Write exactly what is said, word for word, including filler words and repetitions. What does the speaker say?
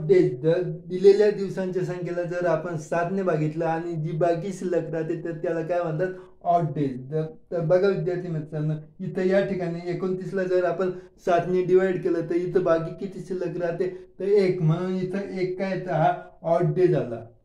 Days, जर दिलेल्या दिवसांच्या संख्येला जर आपण सातने भागितलं आणि जी बाकी शिल्लक राहते तर त्याला काय म्हणतात, ऑड डेज. तर बघा विद्यार्थी मित्रांनो, इथं या ठिकाणी एकोणतीसला जर आपण सातने डिवाइड केलं तर इथं बाकी किती शिल्लक राहते, तर एक. म्हणून इथं एक काय येतं, हा ऑड डे झाला.